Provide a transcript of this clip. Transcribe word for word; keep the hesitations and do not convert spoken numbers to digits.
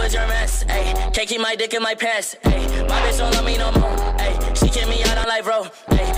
cause you're a mess, ayy. Can't keep my dick in my pants, ayy. My bitch don't love me no more, ayy. She kick me out on life, bro, ayy.